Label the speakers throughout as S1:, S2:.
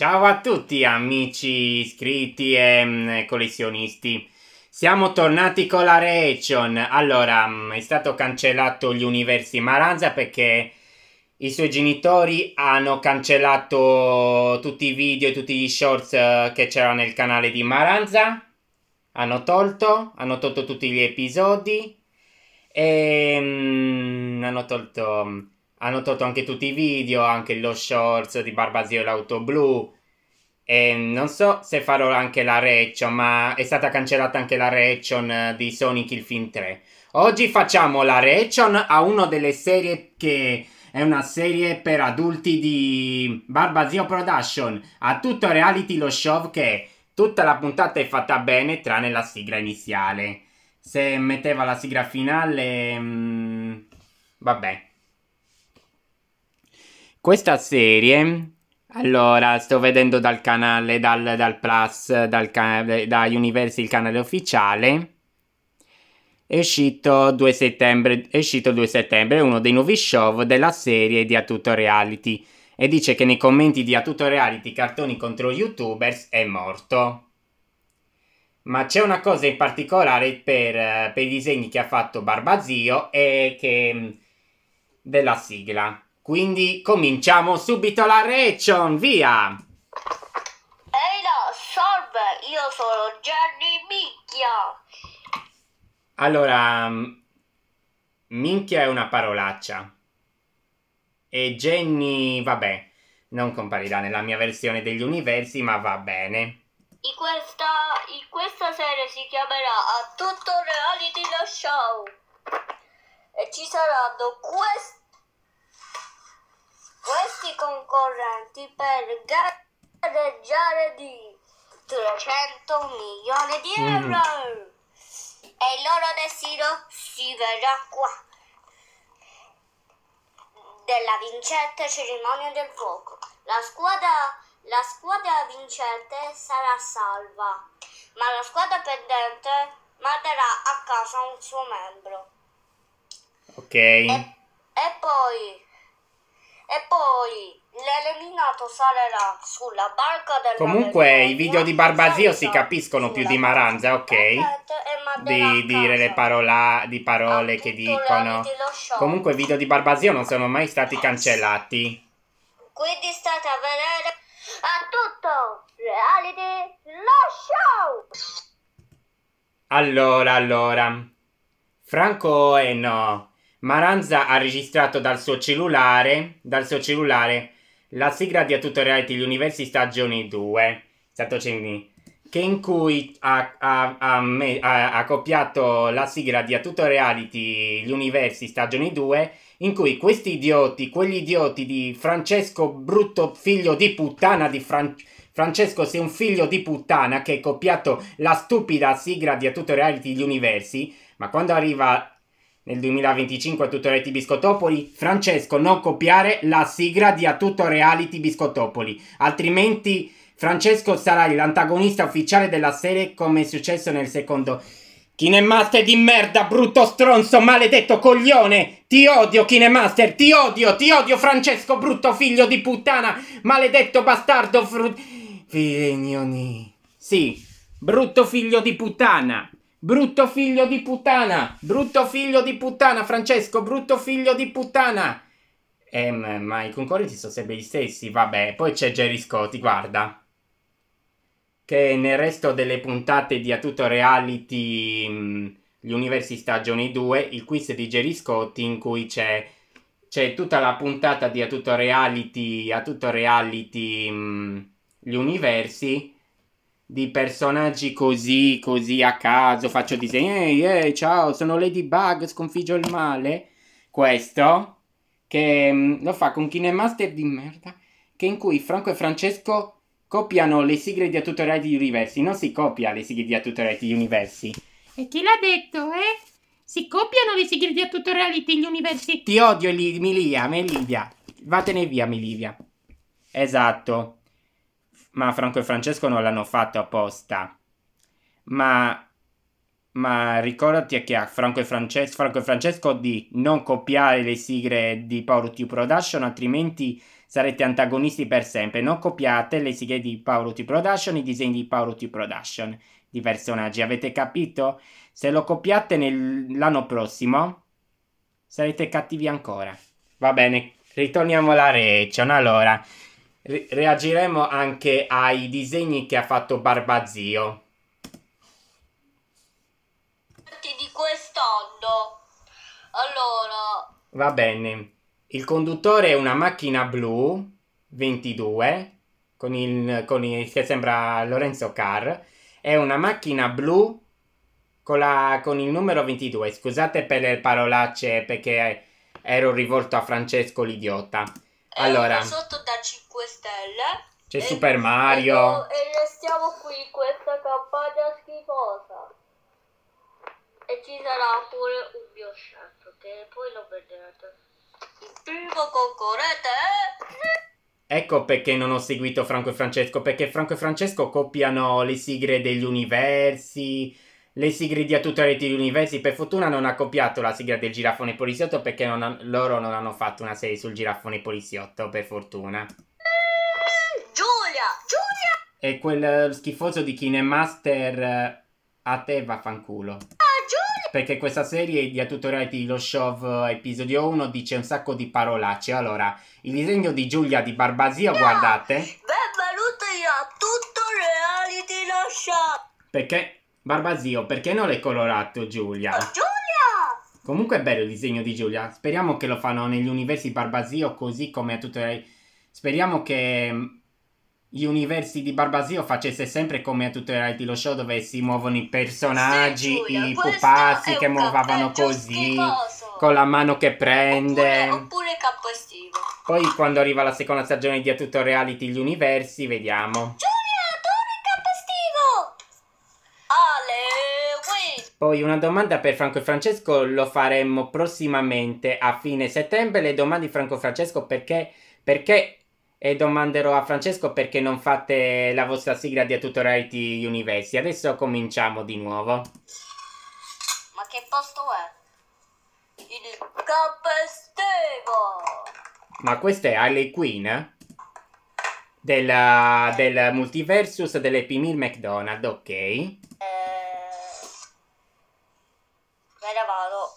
S1: Ciao a tutti amici iscritti e collezionisti. Siamo tornati con la reaction. Allora, è stato cancellato gli universi Maranza perché i suoi genitori hanno cancellato tutti i video e tutti gli shorts che c'erano nel canale di Maranza. Hanno tolto tutti gli episodi e hanno tolto anche tutti i video, anche lo shorts di Barbasio e l'auto blu. E non so se farò anche la reaction, ma è stata cancellata anche la reaction di Sonic il film 3. Oggi facciamo la reaction a una delle serie che è una serie per adulti di Barbasio Production. A tutto reality lo show che tutta la puntata è fatta bene tranne la sigla iniziale. Se metteva la sigla finale... vabbè. Questa serie... Allora, sto vedendo dal canale, dal Plus, da Universi, il canale ufficiale. È uscito 2 settembre, uno dei nuovi show della serie di A Tutto Reality. E dice che nei commenti di A Tutto Reality cartoni contro youtubers è morto. Ma c'è una cosa in particolare per i disegni che ha fatto Barbasio e che della sigla. Quindi cominciamo subito la reaction, via!
S2: Ehi là, salve, io sono Gianni Micchia.
S1: Allora, minchia è una parolaccia. E Jenny, vabbè, non comparirà nella mia versione degli universi, ma va bene.
S2: In questa serie si chiamerà A Tutto Reality lo show. E ci saranno questi concorrenti per gareggiare di 300 milioni di euro. E il loro destino si vedrà qua. Della vincente cerimonia del fuoco. La squadra vincente sarà salva, ma la squadra perdente manderà a casa un suo membro.
S1: Ok.
S2: E poi l'eliminato salirà sulla barca della
S1: Comunque i video di Barbasio si capiscono più di Maranza, ok? Di dire le parole che dicono. Comunque i video di Barbasio non sono mai stati cancellati.
S2: Quindi state a vedere A Tutto Reality lo show.
S1: Allora. Franco no. Maranza ha registrato dal suo cellulare la sigla di A Tutto Reality gli Universi stagione 2, che in cui ha copiato la sigla di A Tutto Reality gli Universi stagione 2, in cui quegli idioti di Francesco brutto figlio di puttana di Francesco sei un figlio di puttana che ha copiato la stupida sigla di A Tutto Reality gli Universi, ma quando arriva nel 2025 A Tutto Reality Biscottopoli, Francesco, non copiare la sigla di A Tutto Reality Biscottopoli, altrimenti Francesco sarà l'antagonista ufficiale della serie come è successo nel secondo. Kinemaster di merda, brutto stronzo, maledetto coglione! Ti odio Kinemaster, ti odio Francesco, brutto figlio di puttana, maledetto bastardo Figlioni. Sì, brutto figlio di puttana. Brutto figlio di puttana! Brutto figlio di puttana, Francesco! Brutto figlio di puttana! Ma i concorrenti sono sempre gli stessi, vabbè. Poi c'è Gerry Scotti, guarda. Che nel resto delle puntate di A Tutto Reality, gli Universi stagione 2, il quiz di Gerry Scotti in cui c'è tutta la puntata di A Tutto Reality, gli Universi, di personaggi così a caso, faccio disegni, ehi, ciao, sono Ladybug, sconfiggio il male. Questo, che lo fa con Kinemaster di merda, che in cui Franco e Francesco copiano le sigle di A Tutto Reality Universi. Non si copia le sigle di A Tutto Reality Universi.
S3: E chi l'ha detto, eh? Si copiano le sigle di A Tutto Reality gli universi.
S1: Ti odio, Melivia. Vattene via, Melivia. Esatto. Ma Franco e Francesco non l'hanno fatto apposta. Ma ma ricordati che a Franco e Francesco di non copiare le sigle di Power to Production, altrimenti sarete antagonisti per sempre. Non copiate le sigle di Power to Production, i disegni di Power to Production di personaggi, avete capito? Se lo copiate l'anno prossimo sarete cattivi ancora. Va bene, ritorniamo alla reaction. Allora, reagiremo anche ai disegni che ha fatto Barbazio
S2: di quest'anno. Allora,
S1: va bene. Il conduttore è una macchina blu 22 che sembra Lorenzo Carr. È una macchina blu con il numero 22. Scusate per le parolacce perché ero rivolto a Francesco l'idiota. Allora,
S2: sotto da 5 stelle.
S1: c'è Super Mario.
S2: E restiamo qui in questa campagna schifosa. E ci sarà pure un mio chef che poi lo vedrete. Il primo concorrente è...
S1: Ecco perché non ho seguito Franco e Francesco, perché Franco e Francesco copiano le sigle degli universi, le sigle di A tutta rete degli universi. Per fortuna non ha copiato la sigla del girafone poliziotto perché loro non hanno fatto una serie sul girafone poliziotto, per fortuna.
S2: Giulia!
S1: E quel schifoso di KineMaster a te vaffanculo.
S2: Giulia!
S1: Perché questa serie di A tutto reality lo show episodio 1 dice un sacco di parolacce. Allora, il disegno di Giulia di Barbazio, guardate.
S2: Benvenuti a tutto reality lo show!
S1: Perché, Barbazio, perché non l'hai colorato Giulia?
S2: Giulia!
S1: Comunque è bello il disegno di Giulia. Speriamo che lo fanno negli universi Barbazio così come a tutto reality. Speriamo che gli universi di Barbazio facesse sempre come a tutto reality lo show dove si muovono i personaggi,
S2: Sì, Giulia,
S1: i
S2: questo
S1: pupazzi
S2: è
S1: che
S2: un
S1: muovevano
S2: campeggio
S1: così,
S2: schifoso.
S1: con la mano che prende.
S2: Oppure capo estivo.
S1: Poi quando arriva la seconda stagione di A tutto reality gli universi, vediamo.
S2: Giulia, torna il capo estivo! Ale, win!
S1: Poi una domanda per Franco e Francesco lo faremo prossimamente a fine settembre. Le domande di Franco e Francesco perché e domanderò a Francesco perché non fate la vostra sigla di A tutto reality universi. Adesso cominciamo di nuovo.
S2: Ma che posto è? Il capo estivo!
S1: Ma questa è Harley Quinn? Del multiversus dell'Happy Meal McDonald's, ok.
S2: Me ne vado.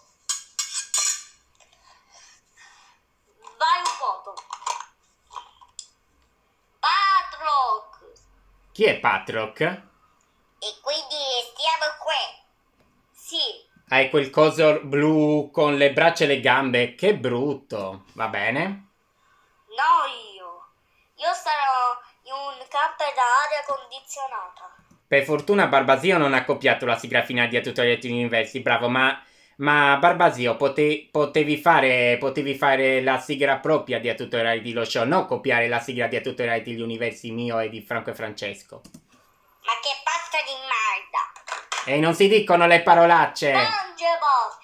S2: Vai un foto. Patrock!
S1: Chi è Patrock?
S2: E quindi stiamo qui. Sì.
S1: Hai quel coso blu con le braccia e le gambe. Che brutto. Va bene.
S2: No io. Io sarò in un camper da aria condizionata.
S1: Per fortuna Barbasio non ha copiato la sigla finale di A tutto reality universi. Bravo, ma Barbasio potevi fare la sigla propria di A tutto reality lo show, non copiare la sigla di A tutto reality gli universi mio e di Franco e Francesco.
S2: Ma che pasta di merda!
S1: E non si dicono le parolacce.
S2: SpongeBob!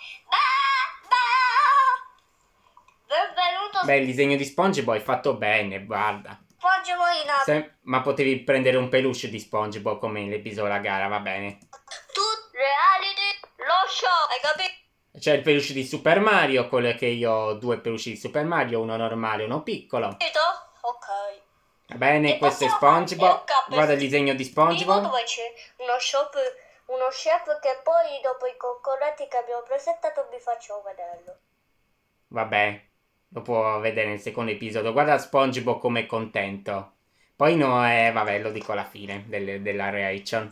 S2: Benvenuto
S1: Beh, il disegno di SpongeBob è fatto bene, guarda.
S2: SpongeBob in
S1: Ma potevi prendere un peluche di SpongeBob come nell'episodio La gara, va bene.
S2: Tut reality lo show, hai capito?
S1: C'è il peluche di Super Mario, quello che io ho due peluche di Super Mario, uno normale e uno piccolo.
S2: Ok.
S1: Va bene,
S2: E
S1: questo è
S2: possiamo fare
S1: SpongeBob.
S2: un capo
S1: Guarda il disegno di
S2: estivo
S1: SpongeBob.
S2: dove c'è uno chef che poi dopo i concorrenti che abbiamo presentato vi faccio vederlo.
S1: Vabbè, lo può vedere nel secondo episodio. Guarda SpongeBob come è contento. Poi no, vabbè, lo dico alla fine della reaction.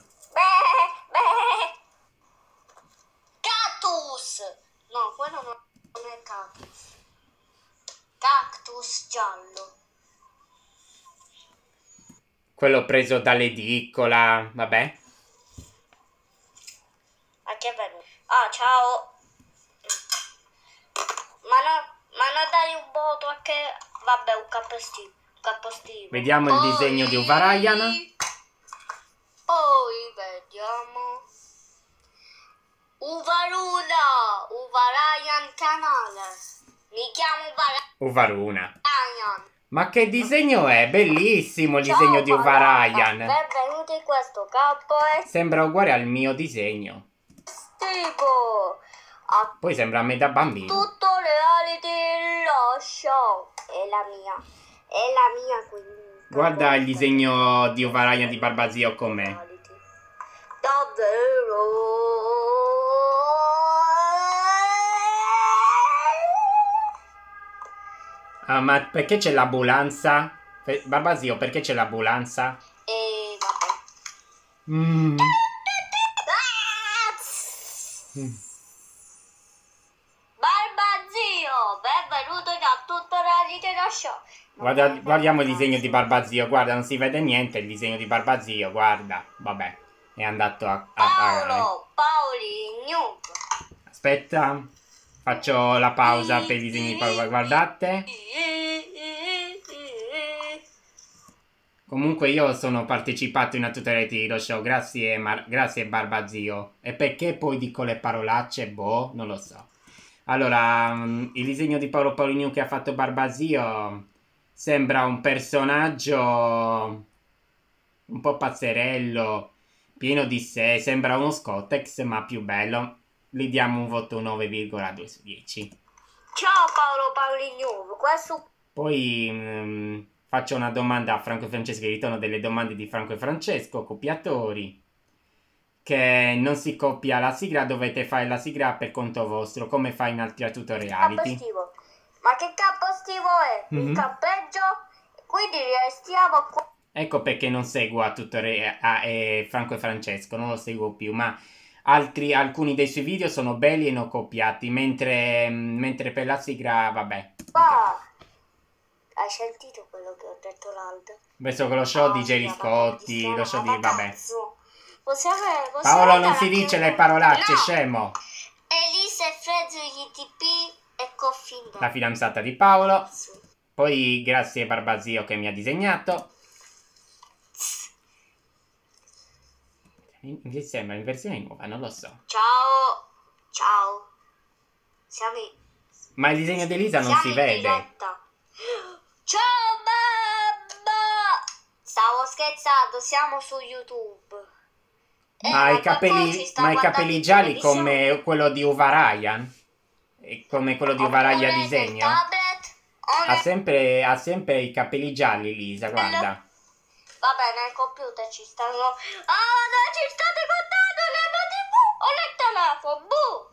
S2: Cactus! No, quello non è cactus. Cactus giallo.
S1: Quello preso dall'edicola, vabbè.
S2: A chi è venuto? Ah, ciao. Ma non dai un voto a che... Vabbè, un capo estivo.
S1: Vediamo il disegno di Uvarayan.
S2: Poi vediamo... Uvarayan canale. Mi chiamo
S1: Uvaruna.
S2: Uvarayan.
S1: Ma che disegno è? Bellissimo il disegno di Uvarayan.
S2: Benvenuti in questo campo
S1: Sembra uguale al mio disegno.
S2: cattivo. A
S1: Poi sembra a me da bambino.
S2: tutto reality lo show. È la mia quindi.
S1: Guarda il disegno di Ovaragna di Barbazio com'è.
S2: Davvero.
S1: Ah, ma perché c'è l'ambulanza? Barbazio, perché c'è l'ambulanza?
S2: E vabbè.
S1: Mm.
S2: Barbazio, benvenuto da tutto reality lo show.
S1: Guardiamo il disegno di Barbazio. Guarda, non si vede niente il disegno di Barbazio. Guarda, vabbè, è andato a
S2: Paoli, Noob.
S1: Aspetta, faccio la pausa per i disegni di Paolo. Guardate. Comunque io sono partecipato in una tutorial lo show, grazie Barbazio. E perché poi dico le parolacce? Boh, non lo so. Allora, il disegno di Paolo Paulinho che ha fatto Barbazio sembra un personaggio un po' pazzerello, pieno di sé, sembra uno Scottex ma più bello. Gli diamo un voto 9,2 su 10.
S2: Ciao Paolo Paulinho, questo...
S1: Poi faccio una domanda a Franco e Francesco, che ritorno delle domande di Franco e Francesco, copiatori. Che non si copia la sigla, dovete fare la sigla per conto vostro, come fa in altri tutoriality.
S2: Cappostivo. Ma che cappostivo è? Un cappeggio? Quindi restiamo qua.
S1: Ecco perché non seguo a Franco e Francesco, non lo seguo più, ma alcuni dei suoi video sono belli e non copiati, mentre per la sigla, vabbè.
S2: Hai sentito quello che ho detto l'altro?
S1: Penso che lo show di Gerry Scotti, lo show di... vabbè.
S2: Possiamo
S1: Paolo non si dice le parolacce, scemo.
S2: Elisa e Fred ITP e Coffin.
S1: La fidanzata di Paolo. Poi grazie Barbazio che mi ha disegnato. Mi sembra in versione nuova, non lo so.
S2: Ciao.
S1: Ma il disegno di Elisa non si vede.
S2: Ciao mamma. Stavo scherzando, siamo su YouTube.
S1: Ma i capelli gialli come quello di Uvarayan? Come quello di Uvaraya disegno? Ha sempre i capelli gialli Lisa, guarda.
S2: Vabbè, nel computer ci stanno... Ah, dai, ci state guardando le TV o nel telefono? Buh!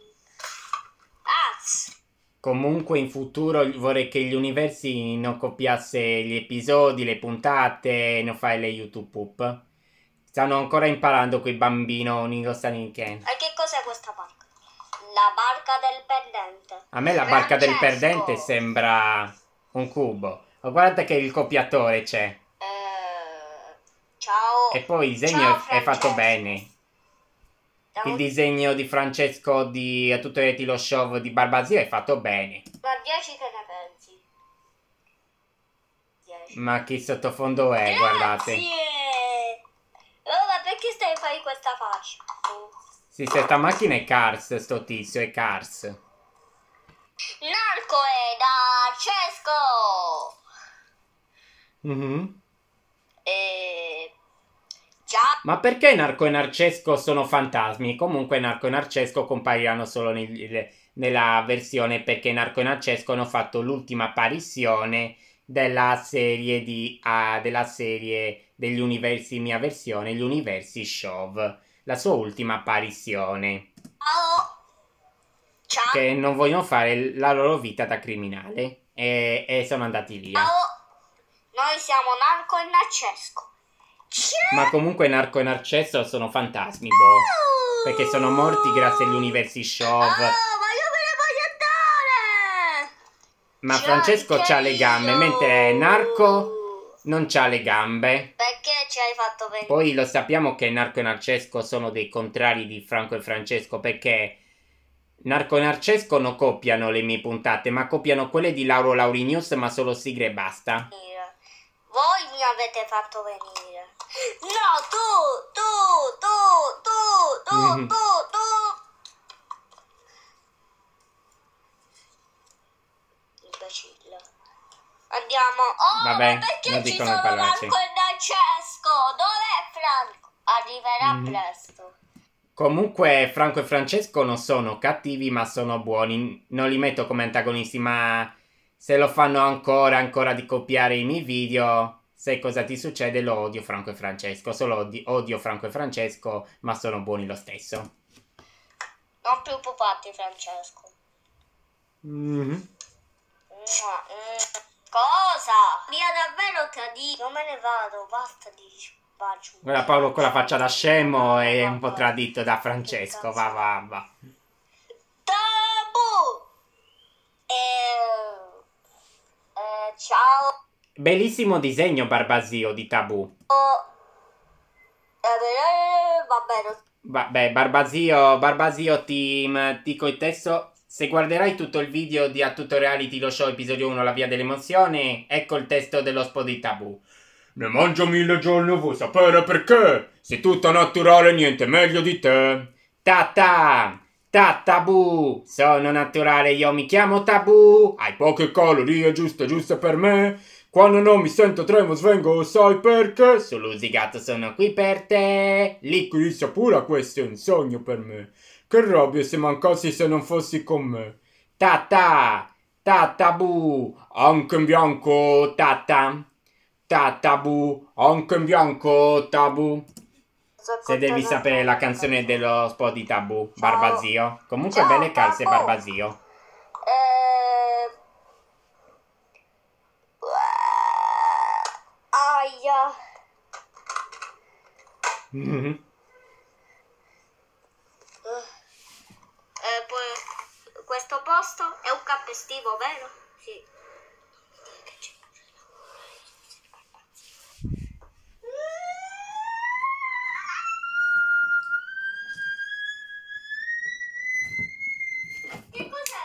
S1: Comunque in futuro vorrei che gli universi non copiasse gli episodi, le puntate, non fai le YouTube poop. Stanno ancora imparando quei bambinoni, lo stanno in Ken.
S2: E che cos'è questa barca? La barca del perdente.
S1: A me la barca del perdente sembra un cubo. Ma guardate che il copiatore c'è.
S2: Ciao.
S1: E poi il disegno è fatto bene. Il disegno di Francesco di tutto il lo show di Barbazio è fatto bene.
S2: Ma 10 che ne pensi? 10.
S1: Ma che sottofondo è, guardate.
S2: Oh, ma perché stai fai questa faccia?
S1: Sì, questa macchina è Cars, sto tizio, è Cars.
S2: Narco è da Cesco. Già.
S1: Ma perché Narco e Narcesco sono fantasmi? Comunque Narco e Narcesco compariranno solo nella versione perché Narco e Narcesco hanno fatto l'ultima apparizione della serie degli universi, mia versione, gli Universi Show. La sua ultima apparizione.
S2: Ciao.
S1: Che non vogliono fare la loro vita da criminale. E sono andati via.
S2: Noi siamo Narco e Narcesco.
S1: Ma comunque Narco e Narceso sono fantasmi, boh. Perché sono morti grazie agli Universi Show.
S2: Ma io me ne voglio andare.
S1: Ma Francesco c'ha le gambe, mentre Narco non c'ha le gambe.
S2: Perché ci hai fatto venire?
S1: Poi lo sappiamo che Narco e Narcesco sono dei contrari di Franco e Francesco, perché Narco e Narcesco non copiano le mie puntate, ma copiano quelle di Lauro Laurinius, ma solo sigle e basta.
S2: Voi mi avete fatto venire. No, tu. Imbecille. Andiamo. Oh,
S1: vabbè,
S2: perché
S1: non
S2: ci
S1: dicono
S2: sono
S1: le parolacce.
S2: Marco e Francesco? Dov'è Franco? Arriverà presto.
S1: Comunque Franco e Francesco non sono cattivi, ma sono buoni. Non li metto come antagonisti, ma se lo fanno ancora di copiare i miei video, sai cosa ti succede? Lo odio Franco e Francesco. Solo odio Franco e Francesco, ma sono buoni lo stesso.
S2: Non preoccuparti, Francesco. Cosa? Mi ha davvero tradito. Non me ne vado, basta di bacio.
S1: Guarda Paolo con la faccia da scemo è un po' tradito da Francesco. Va.
S2: Tabù! Ciao.
S1: Bellissimo disegno Barbasio di Tabù.
S2: Va bene.
S1: Vabbè, Barbasio ti dico il testo. Se guarderai tutto il video di A Tutto Reality lo show episodio 1 La via dell'emozione, ecco il testo dello spot di Tabù. Ne mangio 1000 giorni, vuoi sapere perché? Sei tutta naturale, niente meglio di te. Tabù, sono naturale, io mi chiamo Tabù. Hai poche calorie, giuste per me. Quando non mi sento tremo svengo, sai perché? Sull'usigato sono qui per te. Liquidi pure questo è un sogno per me. Che rabbia se mancassi se non fossi con me. Tabù, anche in bianco, Tabù, anche in bianco, Tabù. Se devi sapere la canzone dello spot di Tabù, Barbasio. Comunque belle calze, Barbasio.
S2: Aia. Poi questo posto è un campo estivo, vero? Sì. Che cos'è?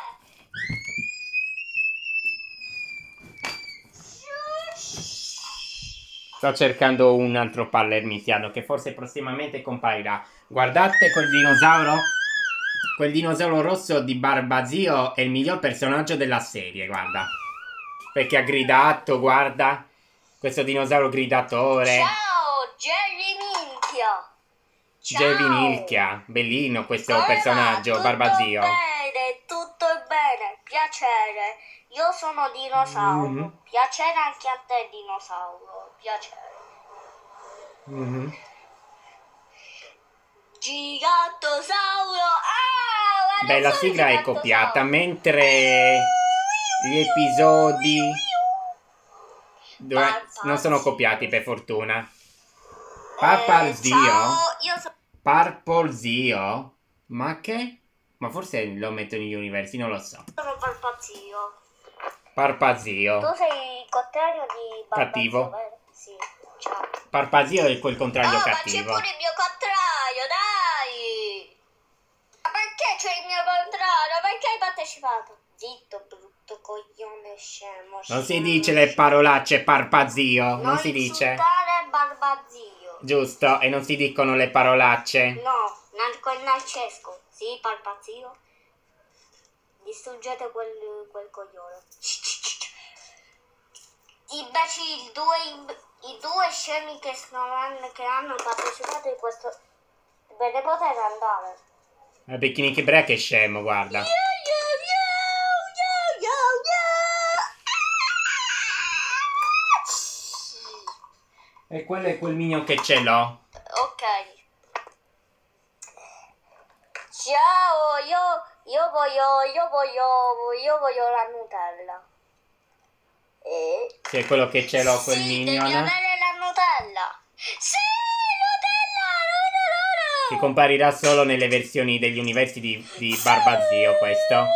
S1: Sto cercando un altro palermitiano che forse prossimamente comparirà. Guardate quel dinosauro. Quel dinosauro rosso di Barbasio è il miglior personaggio della serie, guarda. Perché ha gridato, guarda. Questo dinosauro gridatore.
S2: Ciao, Jerry Minchia.
S1: Jerry Minchia. Bellino questo personaggio,
S2: tutto
S1: Barbasio.
S2: Tutto bene, piacere. Io sono dinosauro. Piacere anche a te, dinosauro. Piacere. Gigantosauro.
S1: Beh, la sigla è copiata, mentre gli episodi non sono copiati per fortuna. Parpolzio? Ma che? Ma forse lo mettono negli universi, non lo so.
S2: Sono Parpazio.
S1: Parpazio.
S2: Tu sei il contrario di Barbazio,
S1: Cattivo.
S2: vero? Sì, ciao.
S1: Parpazio è quel contrario cattivo.
S2: Ma c'è pure il mio contrario, dai! Ma perché c'è il mio contrario? Perché hai partecipato? Zitto, brutto coglione scemo.
S1: Non si dice le parolacce Parpazio, non si dice.
S2: Non insultare Barbazio.
S1: Giusto, e non si dicono le parolacce.
S2: No, quel Narcesco. Sì, Parpazio. Distruggete quel coglione. Imbecilli, i due scemi che hanno partecipato in questo... Ve ne potete andare.
S1: Il bikini che break è scemo, guarda. E quello è quel minion che ce l'ho.
S2: Ok. Ciao, io voglio la Nutella.
S1: Che è quello che ce l'ho quel minion.
S2: Devi avere la Nutella. Sì, Nutella.
S1: Che comparirà solo nelle versioni degli universi di Barbazio, questo.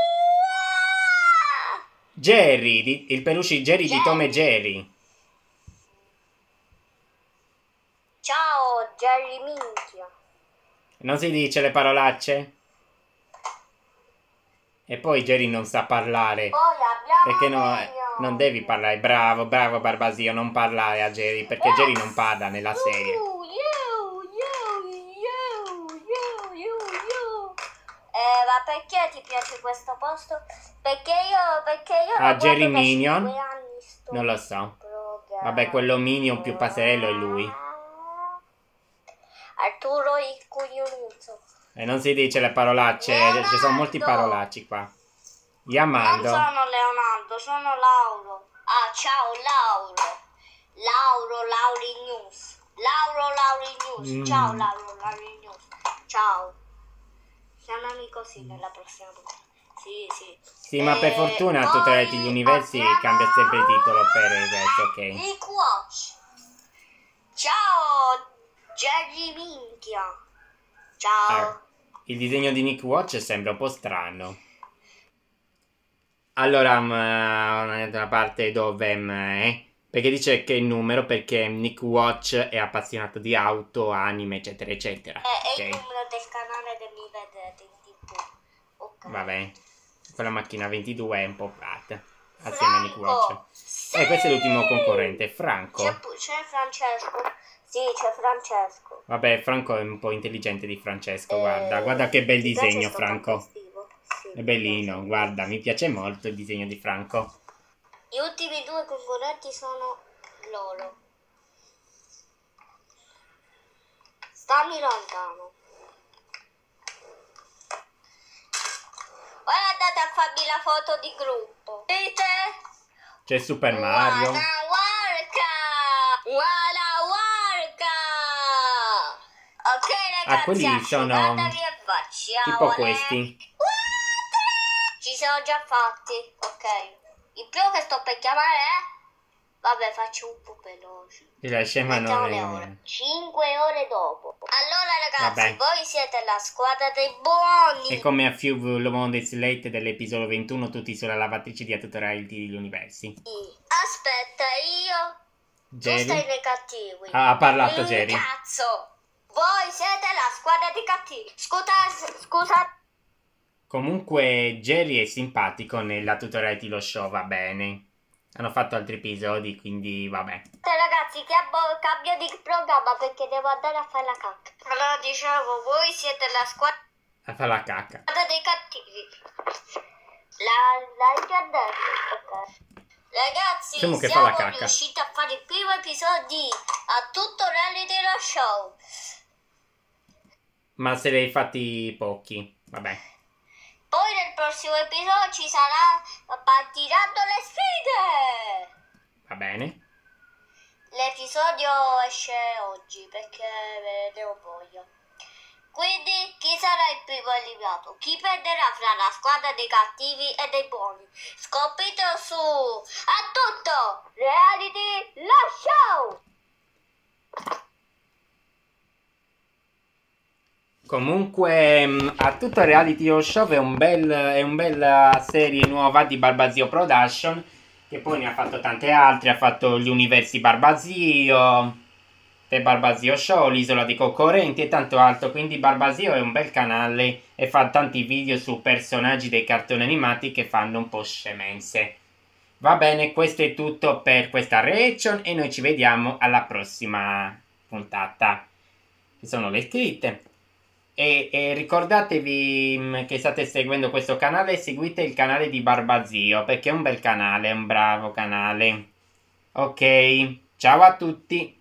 S1: Jerry, il peluche Jerry di Tom e Jerry.
S2: Ciao, Jerry Minchia.
S1: Non si dice le parolacce? E poi Jerry non sa parlare.
S2: Poi abbiamo
S1: Perché non devi parlare. Bravo Barbasio, non parlare a Jerry. Perché Jerry non parla nella serie.
S2: Ma perché ti piace questo posto? Perché io
S1: Ah,
S2: lo
S1: Jerry
S2: guardo da
S1: Minion?
S2: 5 anni, sto
S1: Non lo so.
S2: programma.
S1: Vabbè, quello Minion più passerello è lui.
S2: Arturo il coglionuzzo.
S1: E non si dice le parolacce, ci sono molti parolacci qua.
S2: Non
S1: Yamando.
S2: sono Leonardo, sono Lauro. Ah, ciao Lauro. Lauri News. Lauri News. Ciao Lauri News. Ciao. Chiamami così nella prossima puntata. Sì.
S1: Sì, ma per fortuna
S2: poi
S1: tutti gli universi
S2: abbiamo
S1: cambia sempre il titolo per il resto, ok.
S2: Nick Watch. Ciao Jerry Minchia. Ciao.
S1: Il disegno di Nick Watch sembra un po' strano. Allora, una parte dove... perché dice che è il numero perché Nick Watch è appassionato di auto, anime, eccetera, eccetera.
S2: È il numero del canale che mi vedete in TV. Ok.
S1: Vabbè, quella macchina 22 è un po' flat. Assieme a Nick Watch.
S2: Franco, sì!
S1: Questo è l'ultimo concorrente, Franco.
S2: C'è Francesco. Sì, c'è Francesco.
S1: Vabbè, Franco è un po' intelligente di Francesco, guarda che bel
S2: Ti piace
S1: disegno,
S2: sto
S1: Franco.
S2: capostipite? Sì,
S1: È bellino, guarda, mi piace molto il disegno di Franco.
S2: Gli ultimi due concorrenti sono loro. Stammi lontano. Ora andate a farmi la foto di gruppo. Vedete?
S1: C'è Super Mario.
S2: Ok ragazzi,
S1: quelli sono
S2: asciugatevi e facciamo
S1: tipo questi.
S2: Ci siamo già fatti, ok. Il primo che sto per chiamare è... Vabbè, faccio un po' veloce.
S1: La scema
S2: Mettiamo
S1: non
S2: le
S1: è...
S2: ore. 5 ore dopo. Allora ragazzi,
S1: Vabbè.
S2: voi siete la squadra dei buoni.
S1: E come a Few Le Monde Slate dell'episodio 21, tutti sulla lavatrice di tutorial di universi.
S2: Aspetta, tu stai
S1: Jerry?
S2: nei cattivi.
S1: Ha parlato Jerry.
S2: Cazzo! Voi siete la squadra dei cattivi. Scusa.
S1: Comunque Jerry è simpatico nella tutorial di lo show, va bene. Hanno fatto altri episodi, quindi vabbè.
S2: Ragazzi, cambio di programma perché devo andare a fare la cacca. Allora dicevo, voi siete la squadra
S1: A fare la cacca.
S2: dei cattivi. L'hai già detto, ok. Ragazzi,
S1: Diciamo che fa la
S2: siamo
S1: cacca.
S2: riusciti a fare il primo episodio a tutto reality dello show.
S1: Ma se li hai fatti pochi, vabbè.
S2: Poi nel prossimo episodio ci partiranno le sfide.
S1: Va bene.
S2: L'episodio esce oggi perché ne ho voglia. Quindi chi sarà il primo eliminato? Chi perderà fra la squadra dei cattivi e dei buoni? Scopritelo su A tutto reality lo show.
S1: Comunque, a tutto reality Yo show è un bella serie nuova di Barbazio Production, che poi ne ha fatto tante altre, ha fatto gli universi Barbazio, The Barbazio Show, l'isola dei concorrenti e tanto altro, quindi Barbazio è un bel canale e fa tanti video su personaggi dei cartoni animati che fanno un po' scemenze. Va bene, questo è tutto per questa reaction e noi ci vediamo alla prossima puntata. Ci sono le scritte. E ricordatevi che state seguendo questo canale, seguite il canale di Barbazio perché è un bel canale, è un bravo canale. Ok, ciao a tutti.